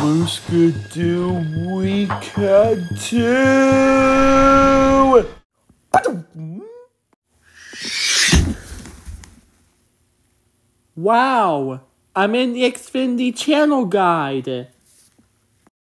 Hello, Skidoos. We can do. Wow, I'm in the Xfinity channel guide.